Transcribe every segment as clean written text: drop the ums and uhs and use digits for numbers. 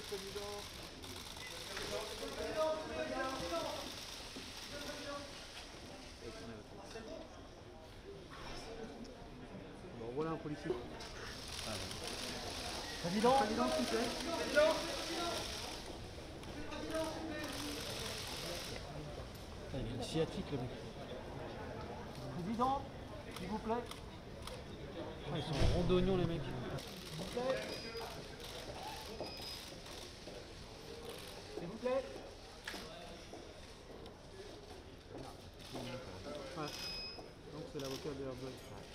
Bon, voilà un policier. Président, s'il vous plaît. Il a une sciatique le mec. Président, s'il vous plaît. Ah, ils sont ronds d'oignons les mecs. S'il vous plaît. S'il vous plaît. Ouais. Donc c'est l'avocat de Herbert.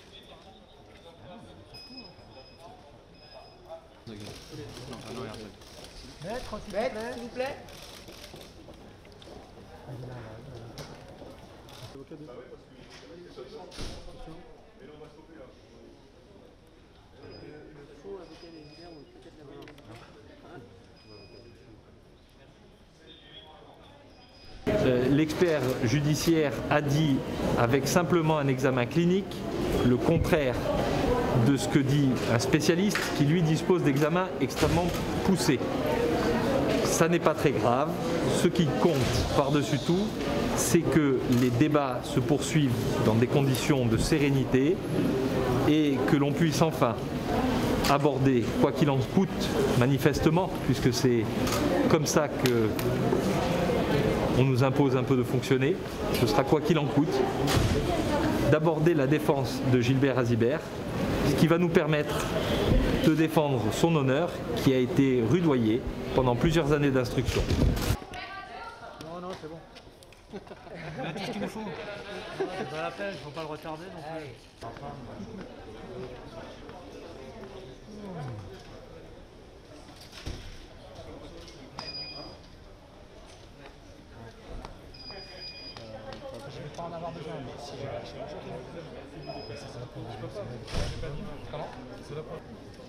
Maître, s'il vous plaît. L'avocat de... Faux avocat des Gilbert ou peut-être la L'expert judiciaire a dit, avec simplement un examen clinique, le contraire de ce que dit un spécialiste qui lui dispose d'examens extrêmement poussés. Ça n'est pas très grave. Ce qui compte par-dessus tout, c'est que les débats se poursuivent dans des conditions de sérénité et que l'on puisse enfin aborder, quoi qu'il en coûte, manifestement, puisque c'est comme ça que on nous impose un peu de fonctionner, ce sera quoi qu'il en coûte, d'aborder la défense de Gilbert Azibert, ce qui va nous permettre de défendre son honneur qui a été rudoyé pendant plusieurs années d'instruction. Non, non, c'est bon. On a tout ce qu'il nous faut. C'est pas la peine, il ne faut pas le retarder non plus. Je ne vais pas en avoir besoin, mais si j'ai lâché. Comment? C'est la première.